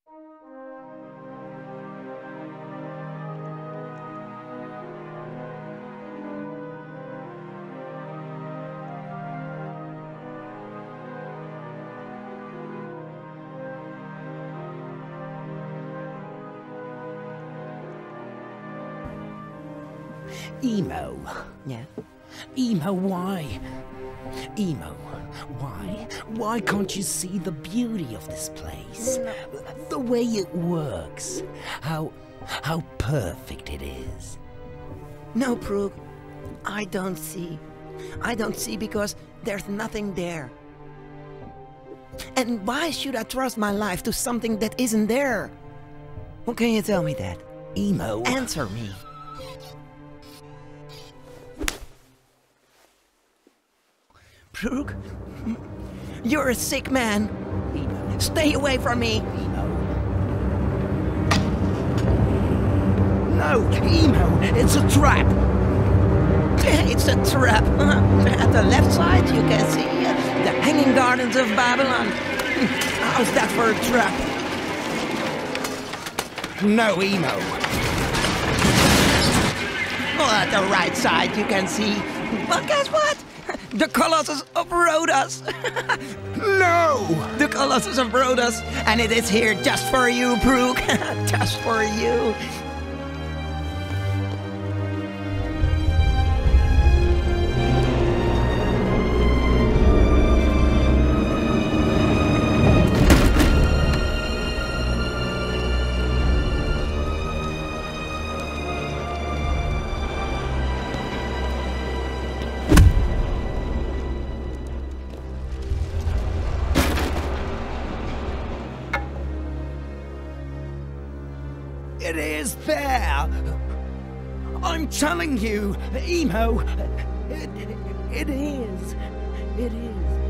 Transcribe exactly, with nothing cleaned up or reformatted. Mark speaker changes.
Speaker 1: Emo.
Speaker 2: Yeah?
Speaker 1: Emo, why? Emo, why? Why can't you see the beauty of this place?
Speaker 2: No.
Speaker 1: The way it works. How... how perfect it is.
Speaker 2: No, Brooke. I don't see. I don't see because there's nothing there. And why should I trust my life to something that isn't there? How can you tell me that?
Speaker 1: Emo...
Speaker 2: Answer me. Brooke, you're a sick man.
Speaker 1: Emo.
Speaker 2: Stay away from me.
Speaker 1: Emo. No, Emo, it's a trap.
Speaker 2: It's a trap. At the left side, you can see uh, the Hanging Gardens of Babylon. How's that for a trap?
Speaker 1: No, Emo.
Speaker 2: Well, at the right side, you can see. But guess what? The Colossus of Rhodes.
Speaker 1: No!
Speaker 2: The Colossus of Rhodes, and it is here just for you, Brooke. Just for you.
Speaker 1: It is there! I'm telling you, Emo, it, it is, it is.